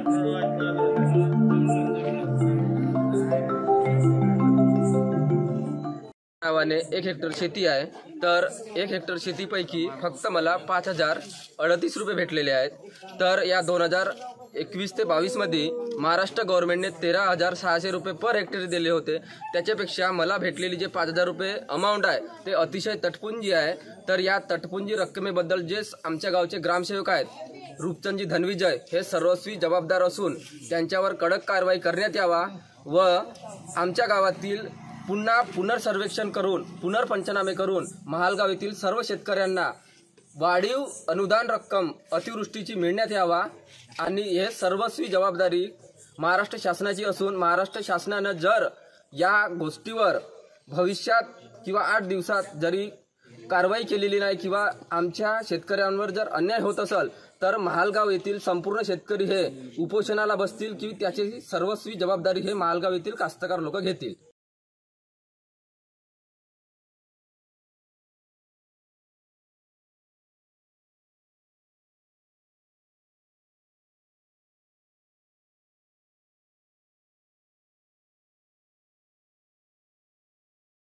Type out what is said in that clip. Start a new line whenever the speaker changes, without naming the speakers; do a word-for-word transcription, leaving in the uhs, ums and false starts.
नावाने एक हेक्टर शेती आहे, तर एक हेक्टर शेतीपैकी फक्त मला पाच हजार अडतीस रुपये भेटलेले आहेत। तर या दोन हजार एकवीस ते बावीस मध्ये महाराष्ट्र गव्हर्नमेंटने तेरा हजार सहाशे रुपये पर हेक्टर दिले होते। त्याच्यापेक्षा मला भेटलेली जे पाच हजार रुपये अमाऊंट आहे ते अतिशय तटपुंजी आहे। तर या तटपुंजी रक्कमेबद्दल जे आमच्या गावचे ग्रामसेवक आहेत रूपचंदजी धनविजय हे सर्वस्वी जबाबदार असून त्यांच्यावर कडक कारवाई करण्यात यावा व आमच्या गावातील पुन्हा पुनर्सर्वेक्षण करून पुनर्पंचनामे करून महालगाव येथील सर्व शेतकऱ्यांना वाढीव अनुदान रक्कम अतिवृष्टीची मिळण्यात यावा आणि हे सर्वस्वी जबाबदारी महाराष्ट्र शासनाची असून महाराष्ट्र शासनानं जर या गोष्टीवर भविष्यात किंवा आठ दिवसात जरी कारवाई केलेली नाही किंवा आमच्या शेतकऱ्यांवर जर अन्याय होत असेल तर महालगाव येथील संपूर्ण शेतकरी हे उपोषणाला बसतील की त्याची सर्वस्वी जबाबदारी हे महालगाव येथील कास्तकार लोक घेतील।